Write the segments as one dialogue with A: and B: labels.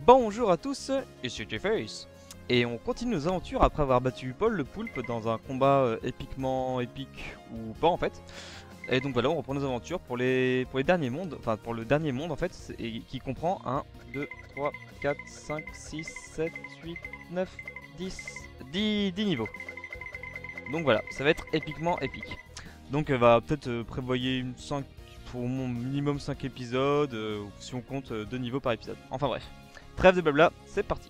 A: Bonjour à tous, ici T-Face. Et on continue nos aventures après avoir battu Paul le Poulpe dans un combat épiquement épique ou pas en fait. Et donc voilà, on reprend nos aventures pour les derniers mondes, enfin pour le dernier monde en fait, et qui comprend 1, 2, 3, 4, 5, 6, 7, 8, 9, 10 niveaux. Donc voilà, ça va être épiquement épique. Donc elle va peut-être prévoyer une 5, pour mon minimum 5 épisodes, si on compte 2 niveaux par épisode. Enfin bref. Trêve de blabla, c'est parti.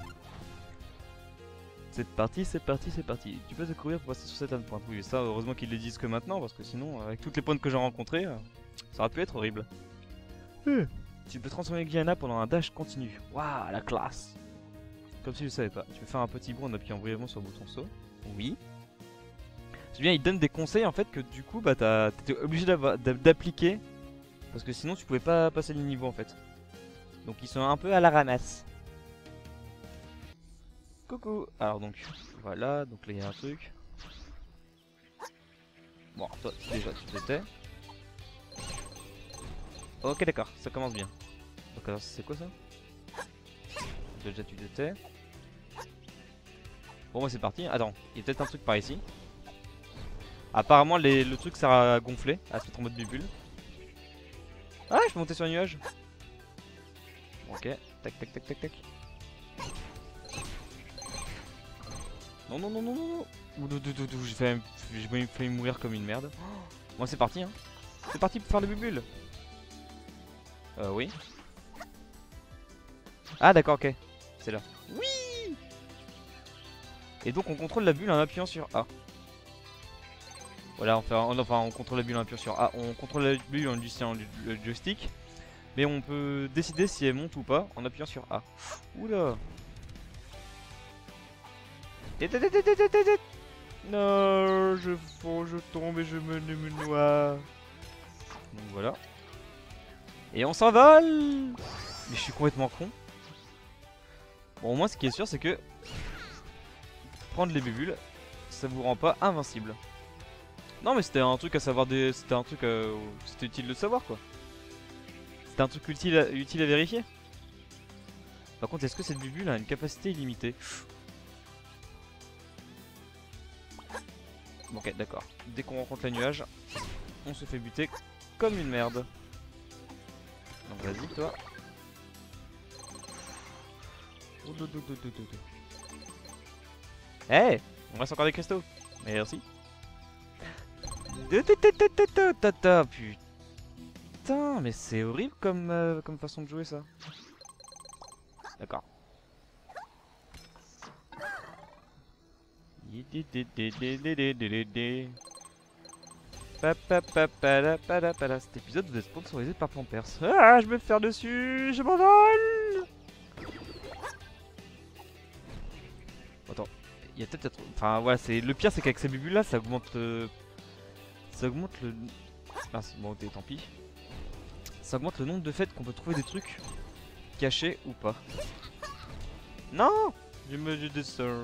A: C'est parti, c'est parti, c'est parti. Tu peux te courir pour passer sur cette pointe. Oui, ça, heureusement qu'ils le disent que maintenant, parce que sinon, avec toutes les pointes que j'ai rencontrées, ça aurait pu être horrible. Tu peux transformer Gianna pendant un dash continu. Waouh, la classe. Comme si je savais pas. Tu peux faire un petit bond en appuyant brièvement sur le bouton saut. Oui. C'est bien, il donne des conseils en fait que du coup, bah t'étais obligé d'appliquer. Parce que sinon, tu pouvais pas passer le niveau en fait. Donc ils sont un peu à la ramasse. Coucou. Alors donc, voilà, donc là il y a un truc. Bon, toi déjà tu te tais. Ok d'accord, ça commence bien. Donc alors c'est quoi ça? Déjà tu te tais. Bon moi c'est parti, attends, il y a peut-être un truc par ici. Apparemment le truc sert à gonfler, à se mettre en mode bubule. Ah je peux monter sur un nuage. Ok, tac tac tac tac tac. Non non non non non non. J'ai failli mourir comme une merde. Bon c'est parti hein. C'est parti pour faire le bubule. Oui. Ah d'accord ok. C'est là. Oui. Et donc on contrôle la bulle en appuyant sur A. Voilà, on contrôle la bulle en appuyant sur A. On contrôle la bulle en utilisant le joystick. Mais on peut décider si elle monte ou pas en appuyant sur A. Oula. Non, je tombe et je me noie. Donc voilà. Et on s'envole. Mais je suis complètement con. Bon, au moins, ce qui est sûr, c'est que prendre les bulles, ça vous rend pas invincible. Non, mais c'était un truc à savoir des. C'était un truc. C'était utile de savoir quoi. C'était un truc utile à vérifier. Par contre, est-ce que cette bulle a une capacité illimitée? Bon, ok, d'accord. Dès qu'on rencontre les nuages, on se fait buter comme une merde. Donc vas-y, toi. Hey, on reste encore des cristaux. Merci. Putain, mais c'est horrible comme façon de jouer ça. D'accord. Cet épisode vous est sponsorisé par Pampers. Ah, je vais me faire dessus, je m'envole. Attends, il y a peut-être... Enfin voilà, le pire c'est qu'avec ces bulles là, ça augmente le... Ah, bon, tant pis. Ça augmente le nombre de fêtes qu'on peut trouver des trucs cachés ou pas. Non, je descends.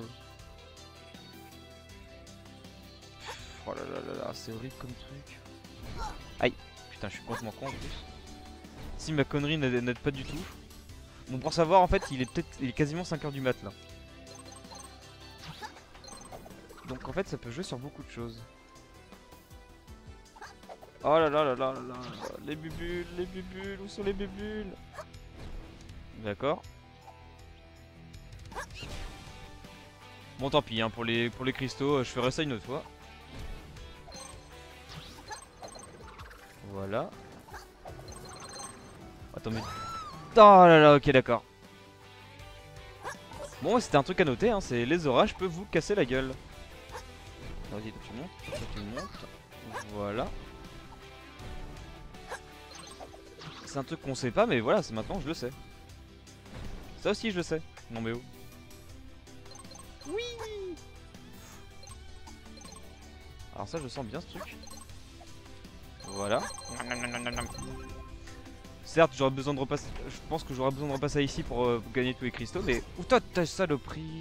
A: Oh là là là là, c'est horrible comme truc. Aïe, putain, je suis complètement con en plus. Si ma connerie n'aide pas du tout. Bon, pour savoir, en fait, il est quasiment 5 h du mat là. Donc en fait, ça peut jouer sur beaucoup de choses. Oh là là là là là là, les bubules, où sont les bubules? D'accord. Bon, tant pis, hein, pour les cristaux, je ferai ça une autre fois. Voilà. Attends, mais... Oh là là, ok, d'accord. Bon, c'était un truc à noter, hein, c'est les orages peuvent vous casser la gueule. Vas-y, tu montes. Voilà. C'est un truc qu'on sait pas, mais voilà, c'est maintenant que je le sais. Ça aussi, je le sais. Non, mais oh. Oui. Alors ça, je sens bien ce truc. Voilà. Certes, j'aurais besoin de repasser. Je pense que j'aurais besoin de repasser ici pour gagner tous les cristaux, mais. Ouh, toi, ta saloperie.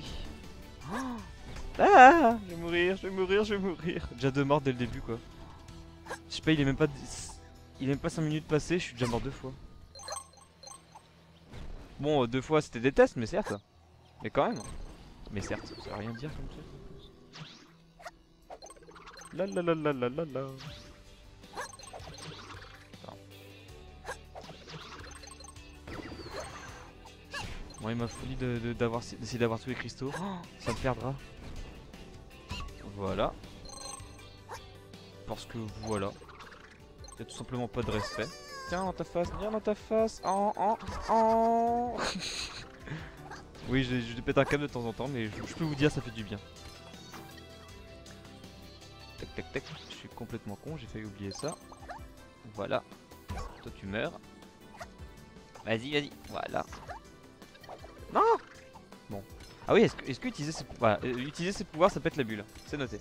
A: Ah, je vais mourir, je vais mourir, je vais mourir. Déjà deux morts dès le début, quoi. Je sais pas, il est même pas 5 minutes passées, je suis déjà mort 2 fois. Bon, 2 fois c'était des tests, mais certes. Mais quand même. Mais certes, ça veut rien dire comme truc en plus. La la la la la la la. Bon, il m'a folie d'essayer d'avoir tous les cristaux. Oh, ça me perdra. Voilà. Parce que voilà. Il y a tout simplement pas de respect. Tiens dans ta face, viens dans ta face. Oh. Oui, je pète un câble de temps en temps, mais je peux vous dire, ça fait du bien. Tac tac tac, je suis complètement con, j'ai failli oublier ça. Voilà. Toi tu meurs. Vas-y, voilà. Non. Bon. Ah oui, est-ce que utiliser ses, voilà, utiliser ses pouvoirs ça pète la bulle. C'est noté.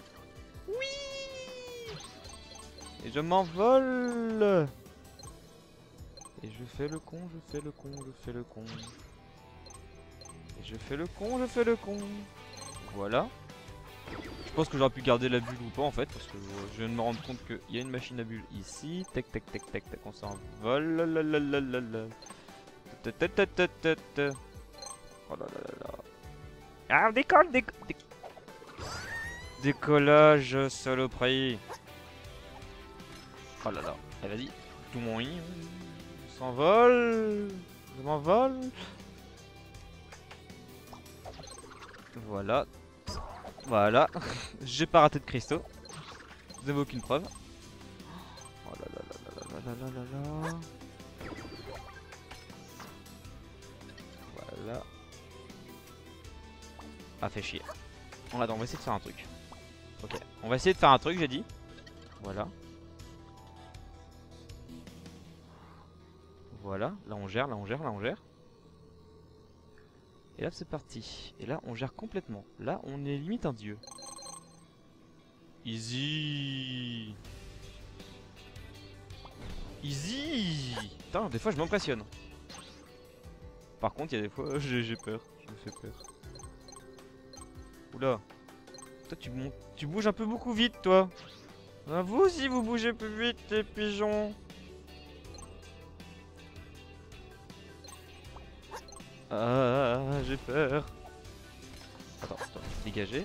A: Oui. Et je m'envole. Et je fais le con, je fais le con, je fais le con. Et je fais le con, je fais le con. Voilà. Je pense que j'aurais pu garder la bulle ou pas en fait, parce que je viens de me rendre compte qu'il y a une machine à bulles ici. Tac tac tac tac tac, on s'envole. Oh là là là là. Ah, décolle, décollage, saloperie. Oh là là. Allez, vas-y. Tout mon i. On s'envole. Je m'envole. Voilà. Voilà. J'ai pas raté de cristaux. Vous n'avez aucune preuve. Oh là là là là là là là là là. Voilà. Ah, fait chier. On va essayer de faire un truc. Ok. On va essayer de faire un truc, j'ai dit. Voilà. Voilà. Là on gère, là on gère, là on gère. Et là c'est parti. Et là on gère complètement. Là on est limite un dieu. Easy. Easy. Putain, des fois je m'impressionne. Par contre il y a des fois j'ai peur. Je me fais peur. Oula. Toi tu bouges un peu beaucoup vite toi. Ah, vous aussi vous bougez plus vite les pigeons. Ah, j'ai peur. Attends, dégager.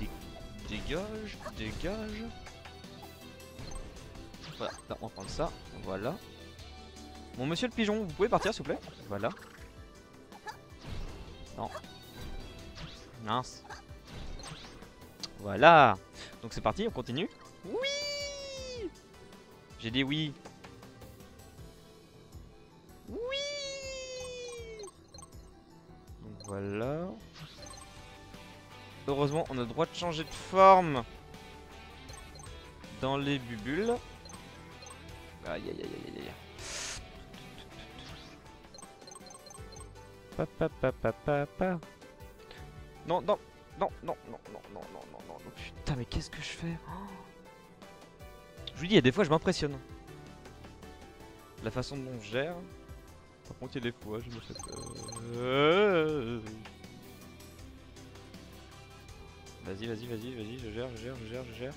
A: Dégage. Voilà, là, on va prendre ça. Voilà. Bon, monsieur le pigeon, vous pouvez partir, s'il vous plaît? Voilà. Non. Mince. Voilà. Donc c'est parti, on continue. Oui. J'ai dit oui. Oui. Donc voilà. Heureusement, on a le droit de changer de forme dans les bubules. Aïe aïe aïe aïe aïe. Pa. Non. Putain, mais qu'est-ce que je fais? Je vous dis, il y a des fois, je m'impressionne. La façon dont je gère. Par contre, il y a des fois, je me fais peur. Vas-y, je gère.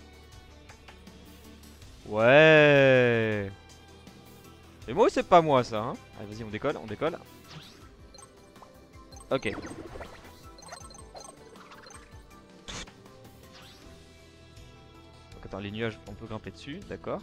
A: Ouais. Et moi, c'est pas moi, ça, hein. Allez, vas-y, on décolle. Ok. Donc, attends, les nuages, on peut grimper dessus, d'accord.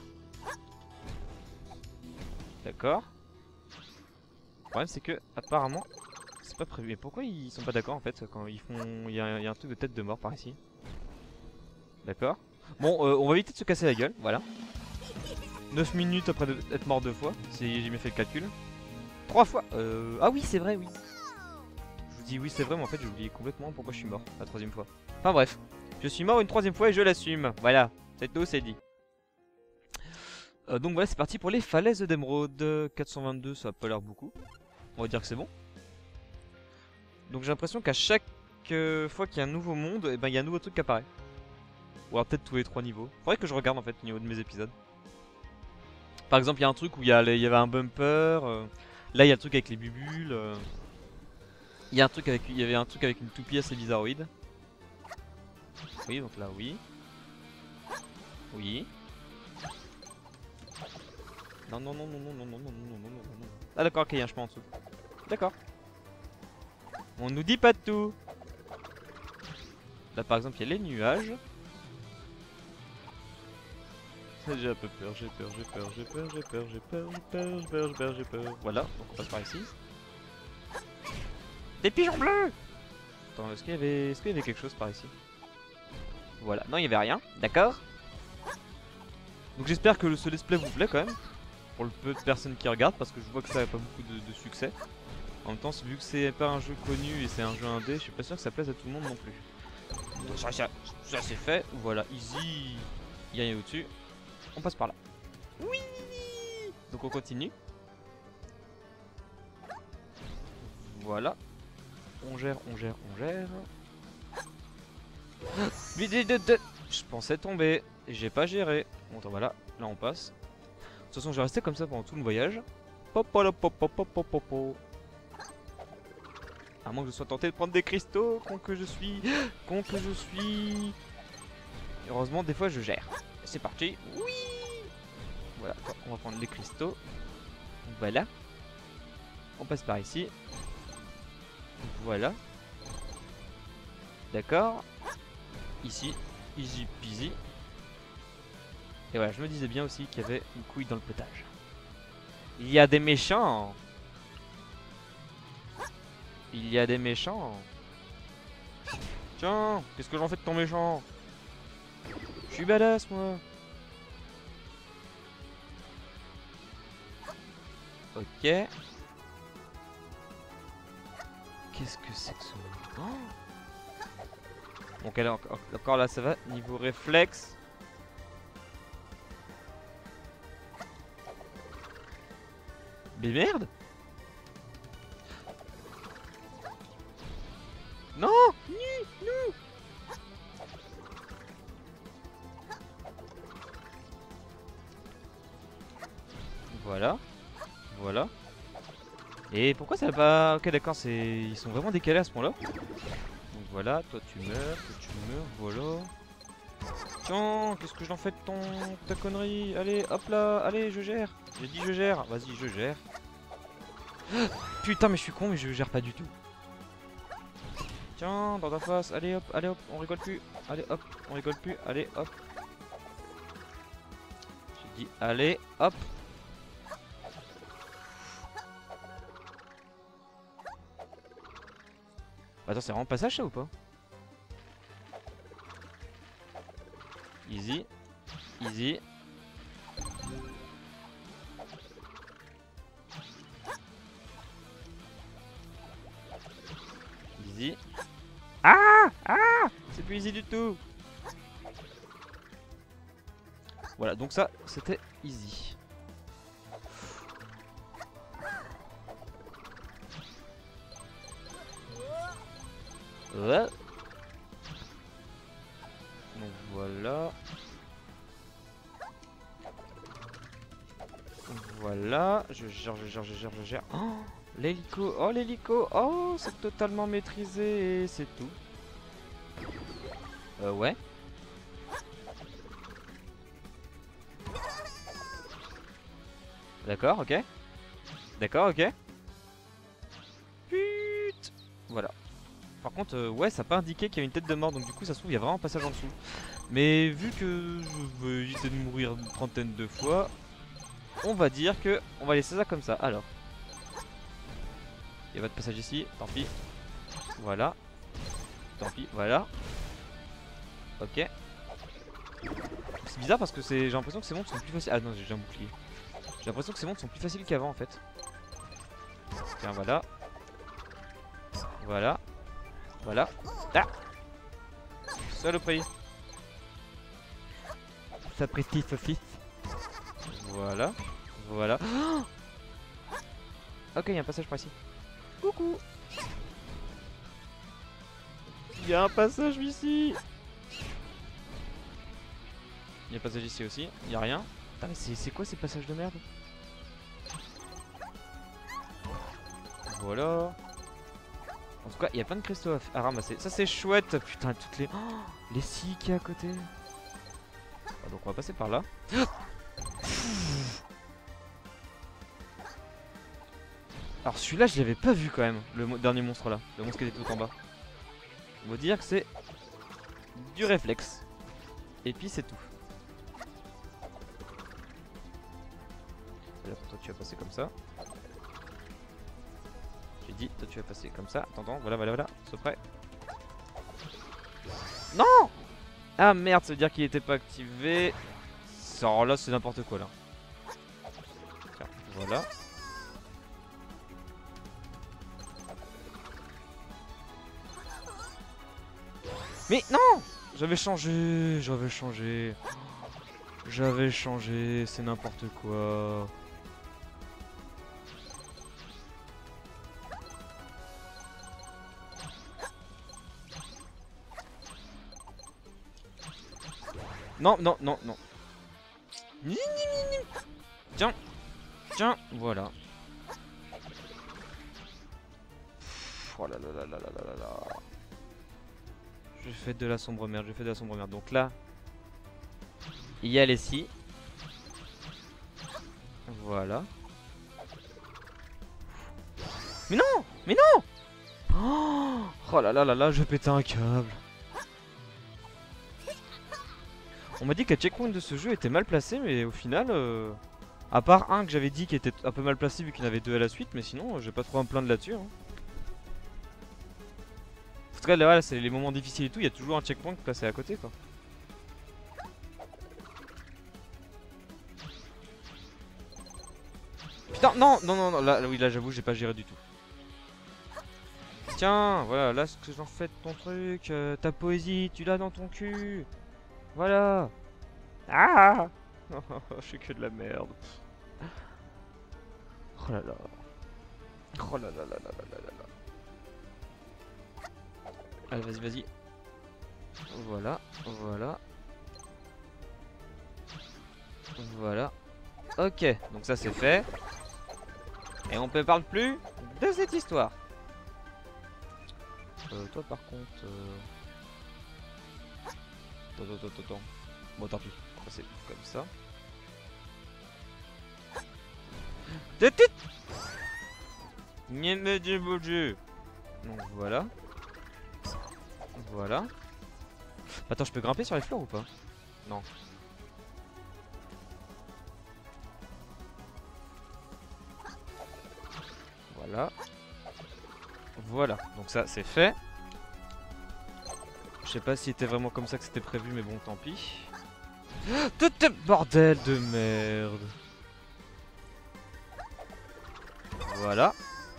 A: Le problème, c'est que, apparemment, c'est pas prévu. Mais pourquoi ils sont pas d'accord, en fait, quand ils font... Il y a un truc de tête de mort par ici. D'accord. Bon, on va éviter de se casser la gueule, voilà. 9 minutes après être mort 2 fois, si j'ai bien fait le calcul. 3 fois. Ah oui, c'est vrai, oui. Je vous dis oui, c'est vrai, mais en fait, j'ai oublié complètement pourquoi je suis mort la 3e fois. Enfin bref, je suis mort une 3e fois et je l'assume. Voilà, c'est tout, c'est dit. Donc voilà, c'est parti pour les falaises d'émeraude. 422, ça a pas l'air beaucoup. On va dire que c'est bon. Donc j'ai l'impression qu'à chaque fois qu'il y a un nouveau monde, et ben il y a un nouveau truc qui apparaît. Ou alors peut-être tous les 3 niveaux. Faudrait que je regarde en fait au niveau de mes épisodes. Par exemple, il y a un truc où il y avait un bumper. Là, il y a le truc avec les bubules. Il y avait un truc avec une toupie assez bizarroïde. Oui, donc là, oui. Oui. Non. Ah d'accord, ok, il y a un chemin en dessous. D'accord. On nous dit pas de tout. Là par exemple il y a les nuages. J'ai un peu peur, j'ai peur, j'ai peur, j'ai peur, j'ai peur, j'ai peur, j'ai peur, j'ai peur, j'ai peur, j'ai peur. Voilà, donc on passe par ici. Des pigeons bleus. Attends, est-ce qu'il y avait quelque chose par ici? Voilà, non il y avait rien, d'accord. Donc j'espère que ce let's play vous plaît quand même. Pour le peu de personnes qui regardent, parce que je vois que ça n'a pas beaucoup de succès. En même temps, vu que c'est pas un jeu connu et c'est un jeu indé, je suis pas sûr que ça plaise à tout le monde non plus. Donc, ça c'est fait, voilà, easy. Il y a rien au-dessus. On passe par là. Oui. Donc on continue. Voilà. On gère, on gère, on gère. Je pensais tomber. Et j'ai pas géré. Bon, attends, voilà. Là on passe. De toute façon, je vais rester comme ça pendant tout le voyage. Pop, pop, pop, pop, pop, pop, pop, pop. À moins que je sois tenté de prendre des cristaux. Con que je suis. Con que je suis. Heureusement, des fois, je gère. C'est parti. Oui. Voilà, on va prendre les cristaux. Voilà. On passe par ici. Voilà. D'accord. Ici. Easy peasy. Et voilà, je me disais bien aussi qu'il y avait une couille dans le potage. Il y a des méchants. Il y a des méchants. Tiens, qu'est-ce que j'en fais de ton méchant? Je suis badass moi. Ok. Qu'est-ce que c'est que ce... Oh. Donc elle encore là ça va. Niveau réflexe. Mais merde. Non. Non. Voilà. Voilà. Et pourquoi ça va pas... Ok d'accord, ils sont vraiment décalés à ce point là. Donc voilà, toi tu meurs, voilà. Tiens, qu'est-ce que j'en fais de ta connerie? Allez, hop là, allez, je gère. J'ai dit je gère, vas-y je gère. Putain mais je suis con mais je gère pas du tout. Tiens, dans ta face, allez hop, on rigole plus. Allez hop, on rigole plus, allez hop. J'ai dit allez hop. Attends, c'est vraiment passage ça ou pas? Easy. Easy. Easy. Ah! Ah! C'est plus easy du tout. Voilà, donc ça, c'était easy. Ouais. Donc voilà. Voilà. Je gère. Oh, l'hélico. Oh, l'hélico. Oh, c'est totalement maîtrisé et c'est tout. Ouais. D'accord, ok. D'accord, ok. Pute. Voilà. Par contre, ouais, ça n'a pas indiqué qu'il y a une tête de mort, donc du coup, ça se trouve, il y a vraiment un passage en dessous. Mais vu que je veux éviter de mourir une trentaine de fois, on va dire que on va laisser ça comme ça. Alors, il y a pas de passage ici, tant pis. Voilà. Tant pis, voilà. Ok. C'est bizarre parce que j'ai l'impression que ces mondes sont plus faciles. Ah non, j'ai un bouclier. J'ai l'impression que ces mondes sont plus faciles qu'avant en fait. Tiens, voilà. Voilà. Voilà. Ah! Saloperie. Sapristi saucisse. Voilà. Voilà. Oh, ok, il y a un passage par ici. Coucou. Il y a un passage ici. Il y a un passage ici aussi. Il n'y a rien. Putain, mais c'est quoi ces passages de merde? Voilà. En tout cas, il y a plein de cristaux à ramasser. Ça, c'est chouette. Putain, toutes les... Oh, les scies qui est à côté. Ah, donc, on va passer par là. Alors celui-là je l'avais pas vu quand même, dernier monstre là, le monstre qui était tout en bas. On va dire que c'est du réflexe. Et puis c'est tout. Là pour toi tu vas passer comme ça. J'ai dit toi tu vas passer comme ça. Attends, voilà, sois prêt. Non! Ah merde, ça veut dire qu'il était pas activé. Alors là c'est n'importe quoi là. Tiens, voilà. Mais non! J'avais changé, c'est n'importe quoi. Non, non, non, non. Tiens, tiens, voilà. Oh là là là là là là là. Je fais de la sombre merde, Donc là, il y a les scies. Voilà. Mais non! Mais non! Oh là là là là, je pétais un câble. On m'a dit que le checkpoint de ce jeu était mal placé, mais au final, à part un que j'avais dit qui était un peu mal placé vu qu'il y en avait deux à la suite, mais sinon, j'ai pas trop à me plaindre là-dessus. Hein. En tout cas, là, c'est les moments difficiles et tout, il y a toujours un checkpoint placé à côté, quoi. Putain, non, non, non, non, là, oui, là, j'avoue, j'ai pas géré du tout. Tiens, voilà, là, ce que j'en fais de ton truc, ta poésie, tu l'as dans ton cul. Voilà. Ah. Je suis que de la merde. Oh là là. Oh là là là là là là là. Allez, vas-y, vas-y. Voilà, voilà. Voilà. Ok, donc ça c'est fait. Et on ne parle plus de cette histoire. Toi par contre... Attends. Bon tant pis, c'est comme ça. Donc voilà. Voilà. Attends, je peux grimper sur les fleurs ou pas? Non. Voilà. Voilà, donc ça c'est fait. Je sais pas si c'était vraiment comme ça que c'était prévu, mais bon, tant pis. Bordel de merde. Voilà.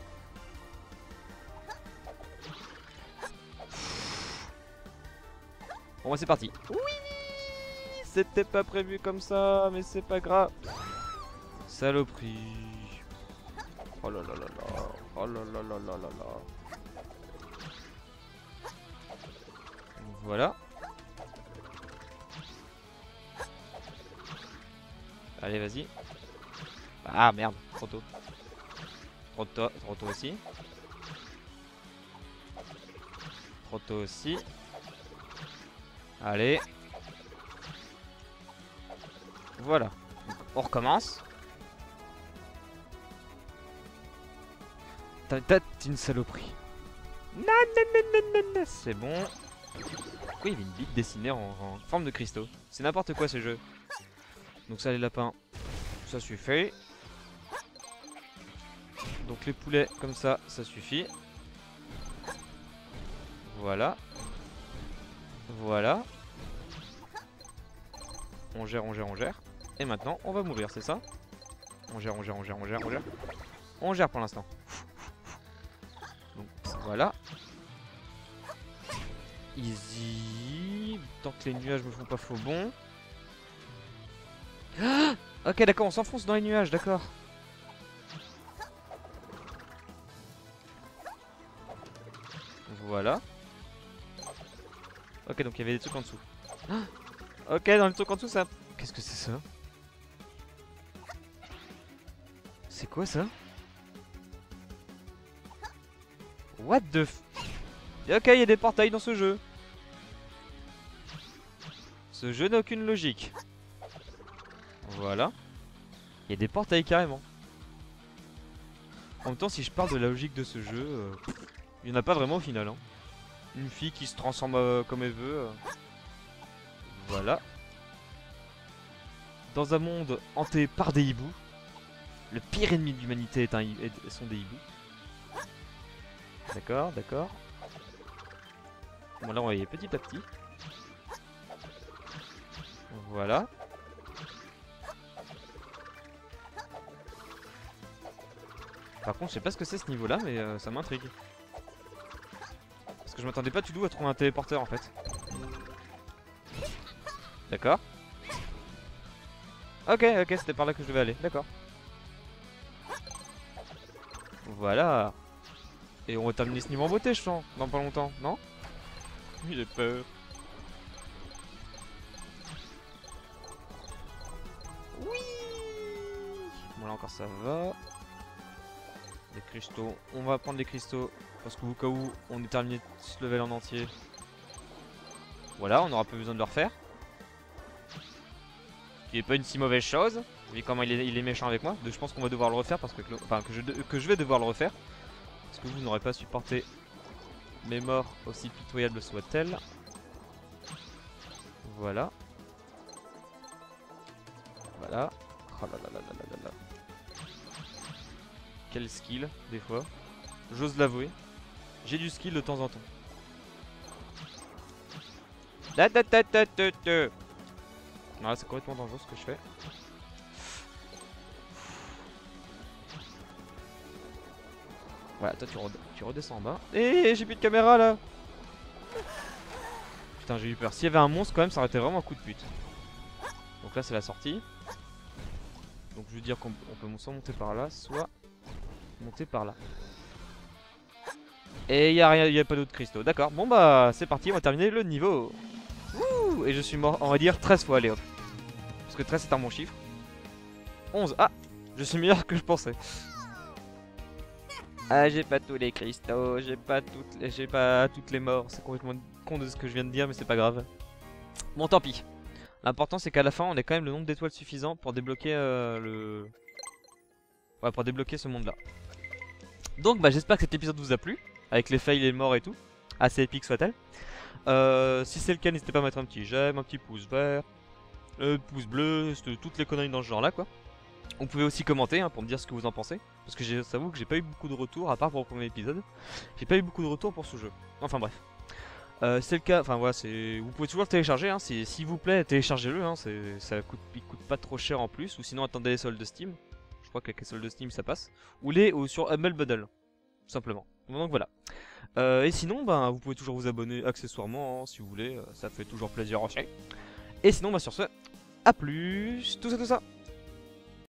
A: Bon, bah, c'est parti. Oui, c'était pas prévu comme ça, mais c'est pas grave. Saloperie. Oh là là là là. Oh là là là là là là. Voilà. Allez, vas-y. Ah merde, trop tôt. Trop tôt aussi. Trop tôt aussi. Allez. Voilà. Donc, on recommence. T'as une saloperie. Non, c'est bon. Pourquoi il y avait une bite dessinée en forme de cristaux? C'est n'importe quoi ce jeu. Donc ça les lapins, ça suffit. Donc les poulets comme ça, ça suffit. Voilà. Voilà. On gère, on gère, on gère. Et maintenant on va mourir, c'est ça? On gère, on gère, on gère, on gère, on gère. On gère pour l'instant. Donc voilà. Easy. Tant que les nuages me font pas faux bon. Ah, ok, d'accord, on s'enfonce dans les nuages, d'accord. Voilà. Ok, donc il y avait des trucs en dessous. Ah, ok, dans les trucs en dessous, ça... Qu'est-ce que c'est ça? C'est quoi ça? What the f... Ok, il y a des portails dans ce jeu. Ce jeu n'a aucune logique. Voilà. Il y a des portails carrément. En même temps, si je parle de la logique de ce jeu, il n'y en a pas vraiment au final. Hein. Une fille qui se transforme comme elle veut. Voilà. Dans un monde hanté par des hiboux. Le pire ennemi de l'humanité sont des hiboux. D'accord, d'accord. Bon là on va y aller petit à petit. Voilà. Par contre je sais pas ce que c'est ce niveau là mais ça m'intrigue. Parce que je m'attendais pas du tout à trouver un téléporteur en fait. D'accord. Ok, ok, c'était par là que je devais aller, d'accord. Voilà. Et on va terminer ce niveau en beauté je sens, dans pas longtemps, non? Il est peur. Oui. Bon là encore ça va. Des cristaux, on va prendre des cristaux. Parce qu'au cas où on est terminé ce level en entier. Voilà, on n'aura pas besoin de le refaire. Ce qui n'est pas une si mauvaise chose. Vu comment il est méchant avec moi. Je pense qu'on va devoir le refaire parce que, que je vais devoir le refaire. Parce que vous n'aurez pas supporté mes morts aussi pitoyables soient-elles. Voilà. Voilà. Oh là là là là là là. Quel skill, des fois. J'ose l'avouer. J'ai du skill de temps en temps. Non, là c'est complètement dangereux ce que je fais. Voilà, toi tu redescends en bas. Et j'ai plus de caméra là. Putain, j'ai eu peur. S'il y avait un monstre quand même, ça aurait été vraiment un coup de pute. Donc là c'est la sortie. Donc je veux dire qu'on peut soit monter par là, soit monter par là. Et il y a pas d'autres cristaux. D'accord. Bon bah c'est parti, on va terminer le niveau. Ouh, et je suis mort, on va dire 13 fois, allez hop. Parce que 13 c'est un bon chiffre. 11. Ah, je suis meilleur que je pensais. Ah, j'ai pas tous les cristaux, j'ai pas toutes les morts. C'est complètement con de ce que je viens de dire, mais c'est pas grave. Bon, tant pis. L'important c'est qu'à la fin, on ait quand même le nombre d'étoiles suffisant pour débloquer ouais, pour débloquer ce monde-là. Donc, bah, j'espère que cet épisode vous a plu, avec les fails et les morts et tout. Assez épique soit-elle. Si c'est le cas, n'hésitez pas à mettre un petit j'aime, un petit pouce vert, pouce bleu, toutes les conneries dans ce genre-là, quoi. Vous pouvez aussi commenter hein, pour me dire ce que vous en pensez. Parce que j'avoue que j'ai pas eu beaucoup de retours, à part pour le premier épisode. J'ai pas eu beaucoup de retours pour ce jeu. Enfin bref. C'est le cas, enfin voilà, vous pouvez toujours le télécharger. Hein, s'il vous plaît, téléchargez-le. Hein, il coûte pas trop cher en plus. Ou sinon, attendez les soldes de Steam. Je crois qu'avec les soldes de Steam, ça passe. Ou sur Humble Bundle. Tout simplement. Donc voilà. Et sinon, ben, vous pouvez toujours vous abonner accessoirement hein, si vous voulez. Ça fait toujours plaisir aussi. Et sinon, bah, sur ce, à plus. Tout ça, tout ça.